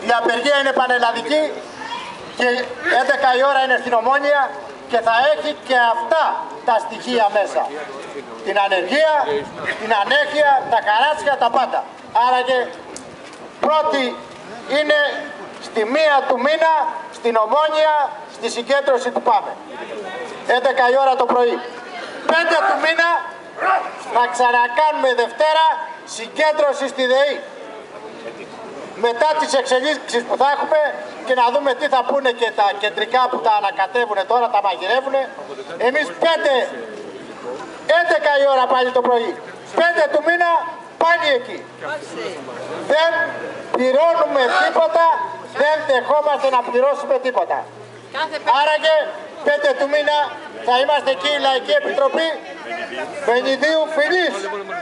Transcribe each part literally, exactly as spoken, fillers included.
Η απεργία είναι πανελλαδική και έντεκα η ώρα είναι στην Ομόνια και θα έχει και αυτά τα στοιχεία μέσα. Την ανεργία, την ανέχεια, τα καράτσια, τα πάντα. Άρα και πρώτη είναι στη μία του μήνα, στην Ομόνια, στη συγκέντρωση του ΠΑΜΕ. έντεκα η ώρα το πρωί. πέντε του μήνα θα ξανακάνουμε Δευτέρα συγκέντρωση στη ΔΕΗ. Μετά τις εξελίξεις που θα έχουμε και να δούμε τι θα πούνε και τα κεντρικά που τα ανακατεύουν τώρα, τα μαγειρεύουν. Εμείς πέντε, έντεκα η ώρα πάλι το πρωί, πέντε του μήνα πάλι εκεί. Δεν πληρώνουμε τίποτα, δεν δεχόμαστε να πληρώσουμε τίποτα. Άραγε πέντε του μήνα θα είμαστε εκεί η Λαϊκή Επιτροπή Βενιδίου Φιλής.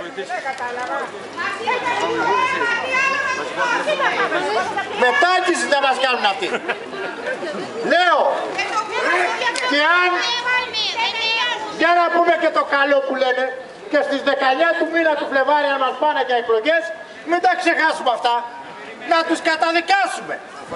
Μετάκιση δεν μας κάνουν αυτοί. Λέω, και αν, για να πούμε και το καλό που λένε, και στις δεκαεννιά του μήνα του Φλεβάρι να μας πάνε για εκλογές, μην τα ξεχάσουμε αυτά, να τους καταδικάσουμε.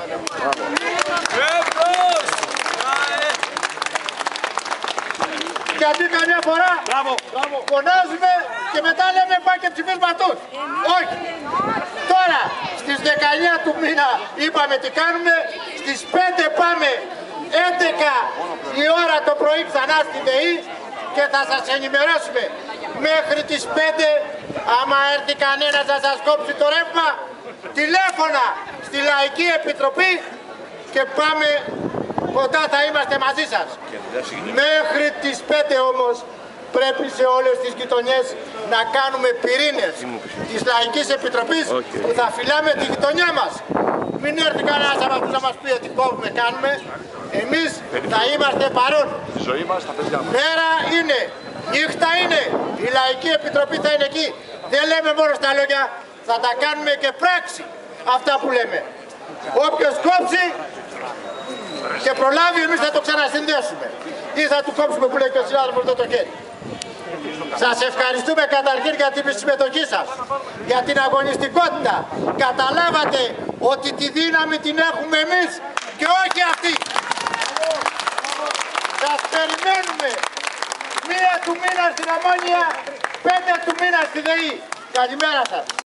Γιατί καμιά φορά φωνάζουμε και μετά λέμε πάει και ψηφίσμα τους. Όχι. Τώρα στις δεκαεννιά του μήνα είπαμε τι κάνουμε, στις πέντε πάμε έντεκα η ώρα το πρωί ξανά στη ΔΕΗ και θα σας ενημερώσουμε. Μέχρι τις πέντε άμα έρθει κανένας να σας κόψει το ρεύμα, τηλέφωνα στη Λαϊκή Επιτροπή και πάμε κοντά, θα είμαστε μαζί σας. Μέχρι τις πέντε όμως πρέπει σε όλες τις γειτονιές να κάνουμε πυρήνες της Λαϊκής Επιτροπής που θα φυλάμε τη γειτονιά μας. Μην έρθει κανένας από αυτούς να μας πει ότι κόβουμε, κάνουμε. Εμείς θα είμαστε παρόν. Μέρα είναι, νύχτα είναι, η Λαϊκή Επιτροπή θα είναι εκεί. Δεν λέμε μόνο στα λόγια, θα τα κάνουμε και πράξη αυτά που λέμε. Όποιος κόψει και προλάβει, εμείς θα το ξανασυνδέσουμε. Ή θα του κόψουμε που λέει και ο συνάδελφος εδώ το χέρι. Σας ευχαριστούμε καταρχήν για την συμμετοχή σας, για την αγωνιστικότητα. Καταλάβατε ότι τη δύναμη την έχουμε εμείς και όχι αυτοί. Σας περιμένουμε μία του μήνα στην Ομόνια, πέντε του μήνα στη ΔΕΗ. Καλημέρα σας.